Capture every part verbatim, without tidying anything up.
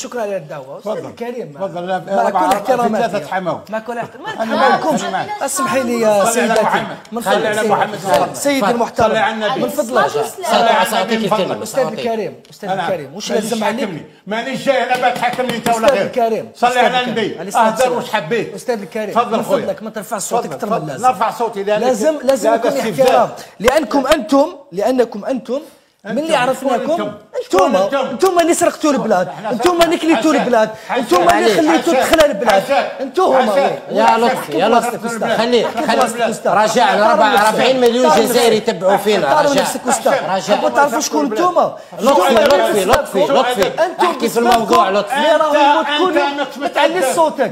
شكرا على الدعوه استاذ الكريم. تفضل. مع كل احتراماتي ثلاثه حماو مع كل احترام ما نتحملكمش. اسمحي لي يا سيدتي من فضلك سيدي المحترم من فضلك استاذ الكريم استاذ الكريم واش لازم عليك؟ مانيش جاي انا بتحكمني انت ولا غير. استاذ الكريم صلي على النبي اهدر واش حبيت. استاذ الكريم تفضل من خويا فضلك ما ترفعش صوتك اكثر من اللازم. نرفع صوتي لازم لازم يكون احترام لانكم انتم لانكم انتم من اللي عرفناكم انتم انتم اللي سرقتوا البلاد، انتم اللي كليتوا البلاد، انتم اللي خليتوا تدخل البلاد، انتم هما. يا لطفي يا لطفي خليه خليه رجعنا أربعين مليون جزائري يتبعوا فينا. رجع رجع ما تعرفوش شكون انتم. لطفي لطفي لطفي لطفي احكي في الموضوع لطفي. اللي راهو يموت ما تعليش صوتك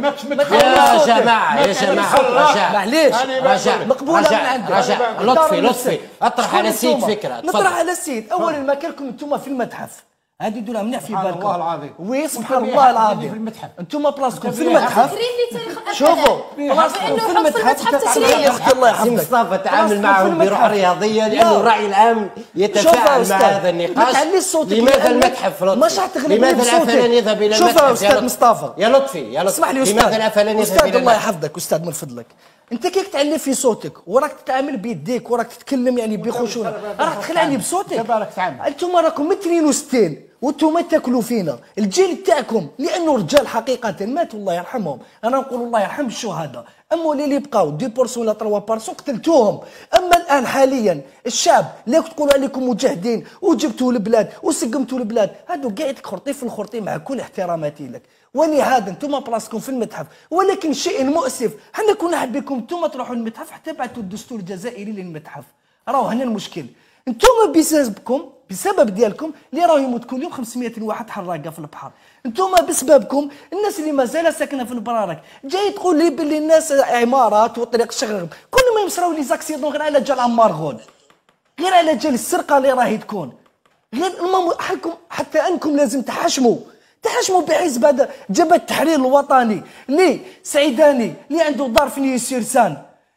يا جماعه يا جماعه. رجع معليش رجع مقبوله من عندك. رجع لطفي لطفي اطرح على السيد فكره. نطرح على السيد اولا مكانكم انتم في المتحف هذه دوله منيح في بالكم. والله العظيم وي سبحان الله العظيم انتم بلاصتكم في المتحف. شوفوا بلاصتكم في المتحف. اسمعي يا اختي الله يحفظك. مصطفى تعامل معهم بروح رياضيه لانه الراي العام يتفاعل مع هذا النقاش. لماذا المتحف لطفي؟ لماذا العفلان يذهب الى المتحف؟ شوف يا استاذ مصطفى يا لطفي يا لطفي اسمح لي استاذ. لماذا العفلان يذهب استاذ الى الله المتحف؟ يحفظك استاذ من فضلك انت كيك تعلي في صوتك وراك تتعامل بيديك وراك تتكلم يعني بخشونه راك تخلعني بصوتك. انتم راكم من اثنين وستين وانتم تاكلوا فينا الجيل تاعكم لانه رجال حقيقه ماتوا الله يرحمهم. انا نقول الله يرحم الشهداء. اما اللي بقاو اثنين بالمئة ولا ثلاثة بالمئة قتلتوهم. اما الان حاليا الشعب اللي تقولوا عليكم مجاهدين وجبتوا البلاد وسقمتوا البلاد هادو قاعد خرطي في الخرطي مع كل احتراماتي لك. ولهذا انتم بلاصتكم في المتحف. ولكن الشيء المؤسف حنا كنا حابينكم انتم تروحوا للمتحف حتى بعثوا الدستور الجزائري للمتحف. راهو هنا المشكل انتم بسببكم بسبب ديالكم اللي راه يموت كل يوم خمسمائة واحد حراقه في البحر. انتم بسببكم الناس اللي مازال ساكنه في البرارك جاي تقول لي باللي الناس عمارات وطريق الشغل كل ما يصراو لي زاكسيدون غير على جال عمار غول غير على جال السرقه اللي راهي تكون غير حكم حتى انكم لازم تحشموا تحشموا بحزب هذا جبهه التحرير الوطني اللي سعيداني اللي عنده دار في نيوسيرسان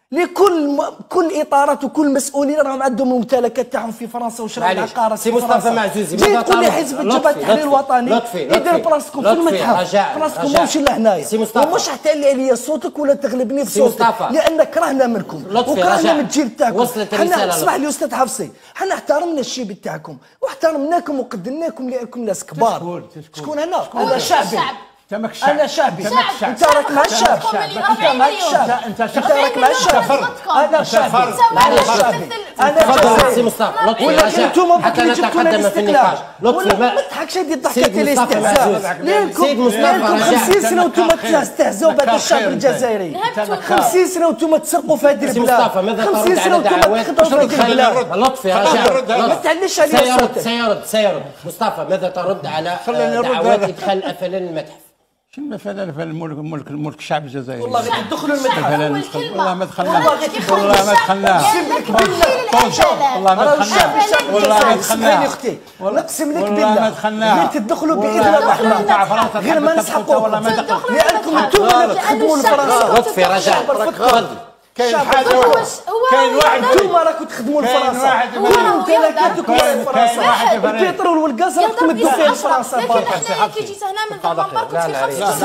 لكل كل اطارات وكل مسؤولين راهم عندهم الممتلكات تاعهم في فرنسا وشراء العقارات. سي مصطفى معزوزي جاي تقول لي حزب جبهه التحرير الوطني يدير بلاصتكم في المتحف بلاصتكم ماشي لهنايا ومش حتعلي عليا صوتك ولا تغلبني بصوتك لان كرهنا منكم وكرهنا من الجيل تاعكم. حنا اسمح لي استاذ حفصي حنا احترمنا الشيب تاعكم واحترمناكم وقدرناكم لانكم ناس كبار. شكون انا؟ انا شعبي. انا شعبي. انت راك مع الشعب. انت مع الشعب. انت راك مع الشعب. انا شعبي. انا تفضل سي مصطفى لطفي رجع حتى نتقدم في النقاش. لطفي ما تضحكش هذه الضحكه تاع الاستهزاء. سيد مصطفى خمسين سنه وانتم تستهزئوا بهذا الشعب الجزائري. خمسين سنه وانتم تسرقوا في هذه البلاد. مصطفى ماذا ترد على دعوات لطفي رجع ما تعليش عليا سيرد سيرد سيرد مصطفى ماذا ترد على دعوات ادخال الافلام المتحف؟ شنو فلان فلان الملك الملك الملك الشعب الجزائري. والله غير تدخلوا المتحف. والله ما دخلناه. والله ما دخلناه. والله ما دخلناه. والله ما دخلناه. اختي نقسم لك بالله. والله ما دخلناه. غير تدخلوا باذن الرحمن. غير ما نسحقوا والله ما دخلوا. لانكم انتم اللي تخدموا لفرنسا. لطفي رجع تفضل. كاين حاجه كاين واحد انتم راكم تخدموا لفرنسا كل ممتلكاتكم في فرنسا البترول والغاز راكم تمدوا فيه لفرنسا. لكن احنا كي جيت هنا من دنمارك كنت في خمس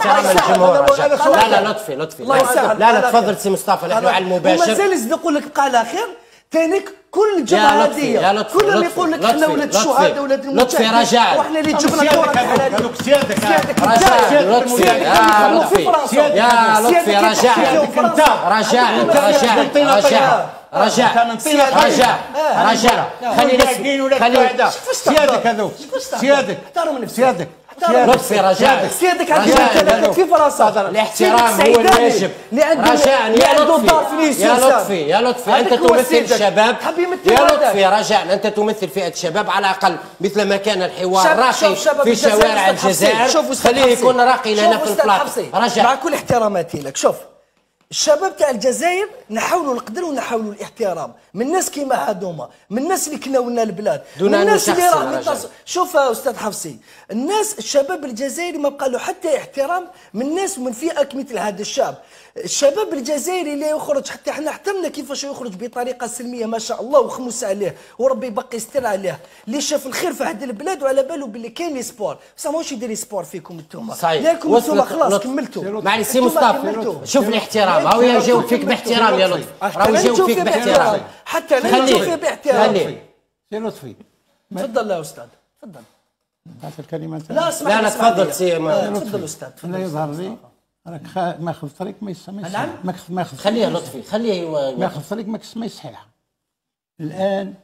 لا لا لطفي لطفي لا لا تفضل سي مصطفى نحن على المباشر ومازال يزيد يقول لك بقى على خير ثاني كل الجماعه هذه كل اللي يقول لك احنا ولاد الشهداء ولاد لطفي رجاء واحنا اللي جبنا الكره الحلاليه سيادك رجاء لطفي يا لطفي يا لطفي رجاء رجاء رجاء رجاء رجاء رجاء رجاء خلينا خلينا سيادك هذوك سيادك سيادك لطفي رجاء سيادك عندك في فرنسا الاحترام هو الواجب رجاء يا لطفي يا لطفي يا لطفي انت تمثل الشباب يا لطفي رجاء انت تمثل فئه الشباب على الاقل مثل ما كان الحوار راقي في شوارع الجزائر خليه يكون راقي لنا في البلاط. رجاء مع كل احتراماتي لك شوف الشباب تاع الجزائر نحاولوا القدر ونحاولوا الاحترام من الناس كيما هذوما، من الناس اللي كناو لنا البلاد، من الناس اللي راه شوف استاذ حفصي، الناس الشباب الجزائري ما بقى له حتى احترام من الناس ومن فئه مثل هذا الشاب. الشباب الجزائري اللي يخرج حتى احنا احترمنا كيفاش يخرج بطريقه سلميه ما شاء الله وخمس عليه وربي يبقي يستر عليه، اللي شاف الخير في هذه البلاد وعلى باله باللي كاين لي سبور، بصح ماهوش يدير سبور فيكم انتوما. صحيح. لانكم انتوما خلاص كملتوا. معليش سي مصطفى شوف الاحترام، هاو يجاوب فيك باحترام يا لطفي، راهو يجاوب فيك باحترام. حتى انا نشوف فيه باحترام. سي لطفي تفضل يا استاذ تفضل. هذه الكلمه لا اسمع لا تفضل سي تفضل استاذ. لا يظهر لي راك ماخذ طريق ما يسمى نعم ماخذ خليه لطفي خليه ماخذ طريق ما يسمى صحيحه. الان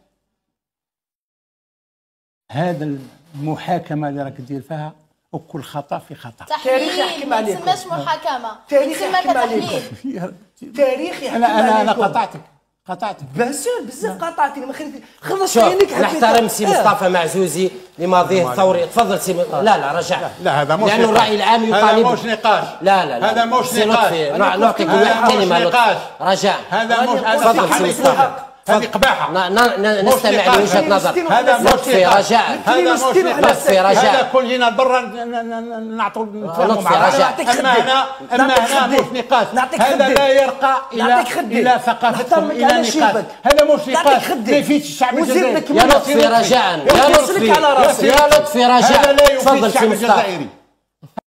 هذا المحاكمه اللي راك دير فيها وكل خطا في خطا. تاريخ يحكم عليكم. ما تسماش محاكمه، تاريخ يحكم عليكم. تاريخ يحكم انا انا عليكم. انا قطعتك قطعتك بزاف بزاف قاطعتني ما خليتني خلص شوف عينيك. نحترم سي مصطفى معزوزي لماضيه الثوري. تفضل سي م... لا لا رجع لا هذا مش لانه الراي العام يطالب. هذا مش نقاش. لا لا لا هذا مش نقاش. نعطيك واحد كلمه نقاش. رجع هذا مش تفضل سي مصطفى. هذه قباحه. نستمع لوجهه نظر. هذا مش لطفي رجاء. هذا مش لطفي رجاء. هذا كل جينا برا نعطوا نتفاهموا مع رجاء. اما هنا اما هنا مش نقاش. هذا لا يرقى الى الى ثقافتكم الى نقاش. هذا مش نقاش ما يفيدش الشعب الجزائري. يا لطفي رجاء يا لطفي يا لطفي رجاء. تفضل سي مصطفى.